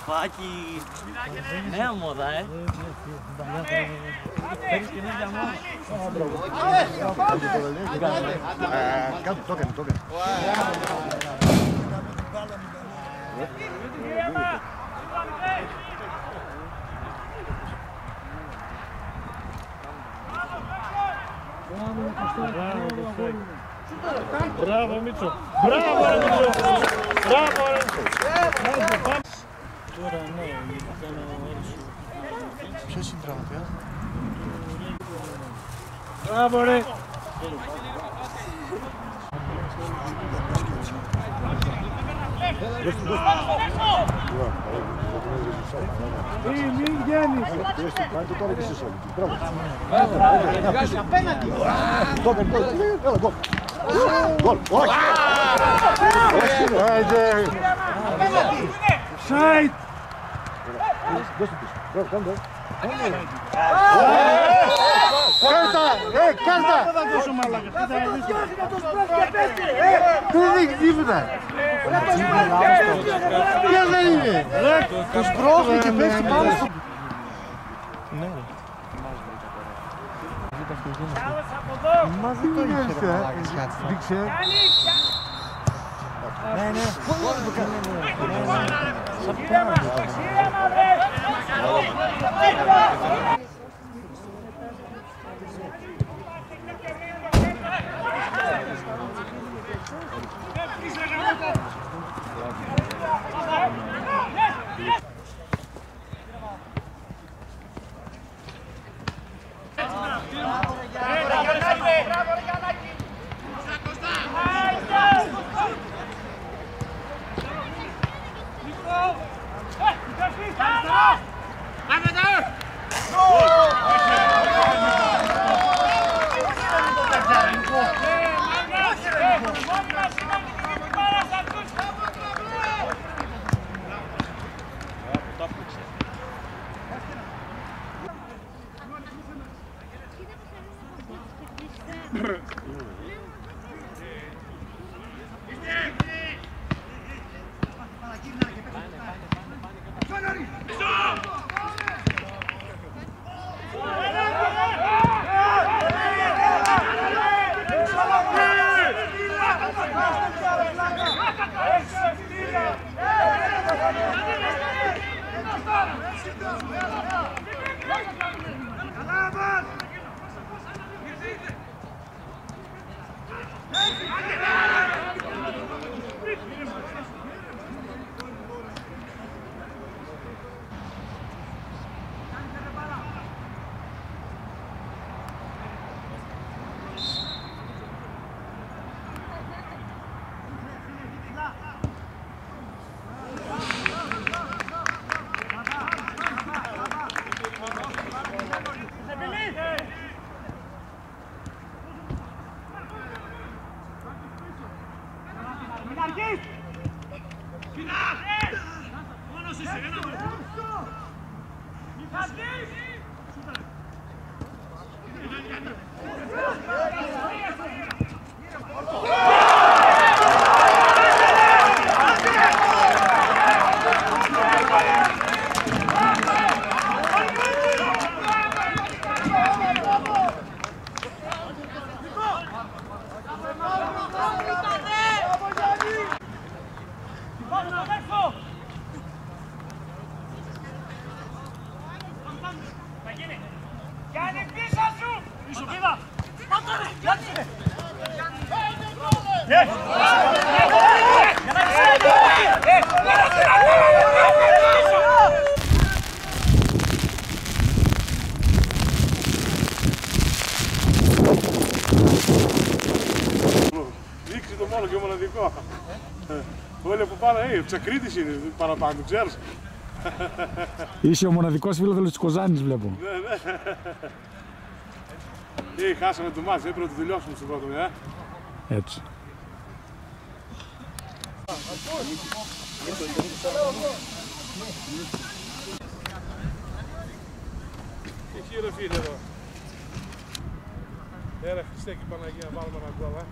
Παπάκι, νέα μόδα, Παίρνεις και νέα μόδα. Κάτω, το έκανε, το έκανε. Μπράβο Μίτσο! Μπράβο ρε Μίτσο! Μπράβο ρε Μίτσο! Τώρα ναι, ήταν ο Άρης. Ποιος είναι τραυματίας? Μπράβο ρε! Μην βγαίνεις! Κάντε τώρα και εσείς όλοι. Μπράβο. Απέναντι! Το έκανε, έλα, γκολ. Γκολ, όχι! Απέναντι! Σάιτ! Δώστε πίσω. Μπράβο, κάντε. Κάρτα! Κάρτα! Δεν θα δώσω μαλάκα. Δεν έχει τίποτα. Ποιος δεν είναι. Τους πρόχνει και πέφτει πάνω στο... Ναι. Μα δεν το είχε ρε μαλάκα. Δείξε. Ναι, ναι. Πώς δεν το κάνει. Σαν Δείξει το μόνο και μοναδικό. Όλοι από πάνω, Τσακρίτης είναι παραπάνω, ξέρεις. Είσαι ο μοναδικός φίλος της Κοζάνης, βλέπω. Ναι. Χάσαμε το μάτς, έπρεπε να το τελειώσουμε στο πρώτο, Έτσι. Εκεί ρε φίλε εδώ. Έλα Χριστέ και Παναγία να βάλουμε ένα γκολ,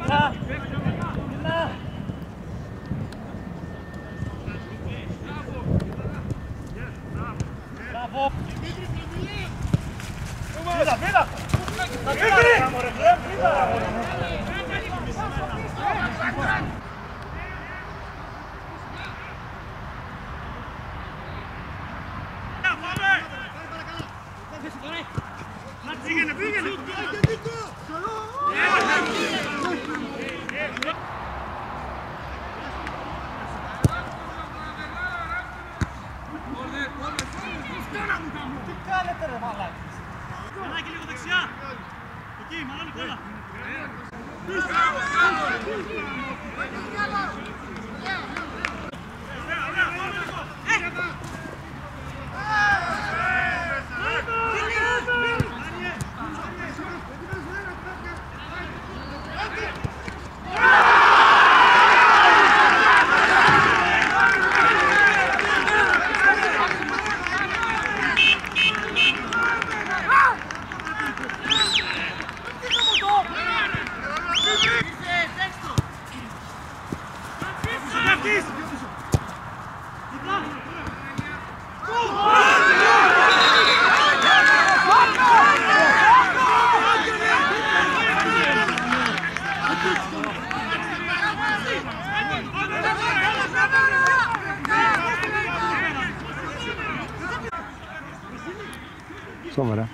Σοβαρά.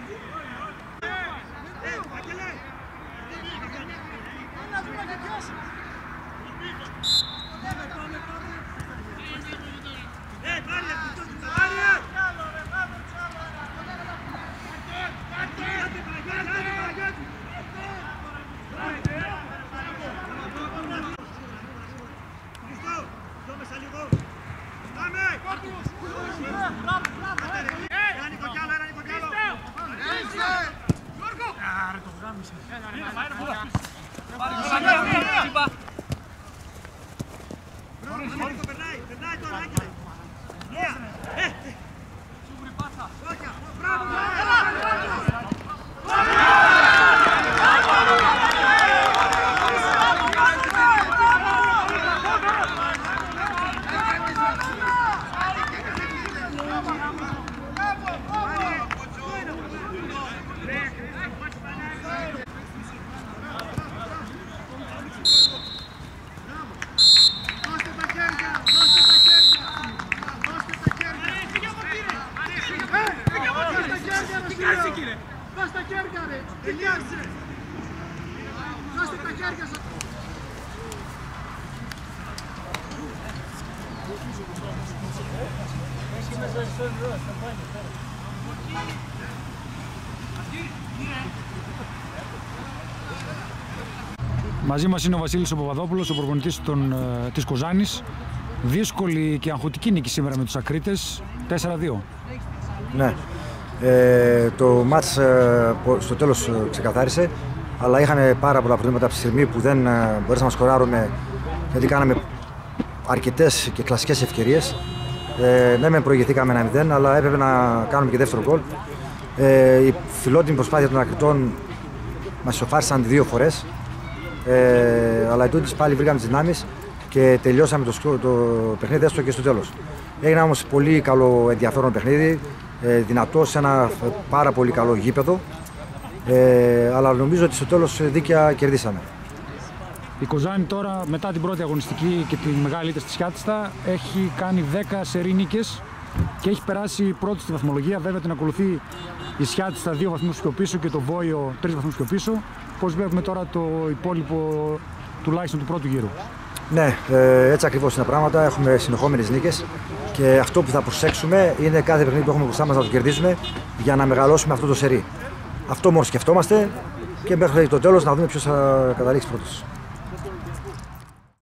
Δώστε τα χέρια ρε, τελειάσε. Δώστε τα χέρια σας. Μαζί μας είναι ο Βασίλης ο Παπαδόπουλος, ο προπονητής της Κοζάνης. Δύσκολη και αγχωτική νίκη σήμερα με τους Ακρίτες, 4-2. Ναι, το μάτς στο τέλος ξεκαθάρισε, αλλά είχαμε πάρα πολλά προβλήματα από τη στιγμή που δεν μπορέσαμε να σκοράρουμε, γιατί κάναμε αρκετές και κλασικές ευκαιρίες. Ναι, μεν προηγηθήκαμε 1-0, αλλά έπρεπε να κάνουμε και δεύτερο γκολ. Η φιλότιμη προσπάθεια των Ακριτών μας ισοφάρισαν 2 φορές, αλλά ετούτοις πάλι βρήκαμε τις δυνάμεις και τελειώσαμε το παιχνίδι έστω και στο τέλος. Έγινε όμως πολύ καλό ενδιαφέρον παιχνίδι, δυνατό σε ένα πάρα πολύ καλό γήπεδο, αλλά νομίζω ότι στο τέλος δίκαια κερδίσαμε. Η Κοζάνη τώρα μετά την πρώτη αγωνιστική και τη μεγάλη ήττα στη Σιάτιστα έχει κάνει 10 σερί νίκες και έχει περάσει πρώτη στη βαθμολογία. Βέβαια την ακολουθεί η Σιάτιστα 2 βαθμούς πιο πίσω και το Βόιο 3 βαθμούς πιο πίσω. Πώς βλέπουμε τώρα το υπόλοιπο τουλάχιστον του πρώτου γύρου? Ναι, έτσι ακριβώς είναι τα πράγματα. Έχουμε συνεχόμενες νίκες και αυτό που θα προσέξουμε είναι κάθε παιχνίδι που έχουμε μπροστά μας να το κερδίσουμε για να μεγαλώσουμε αυτό το σερί. Αυτό μόνο σκεφτόμαστε και μέχρι το τέλος να δούμε ποιος θα καταλήξει πρώτος.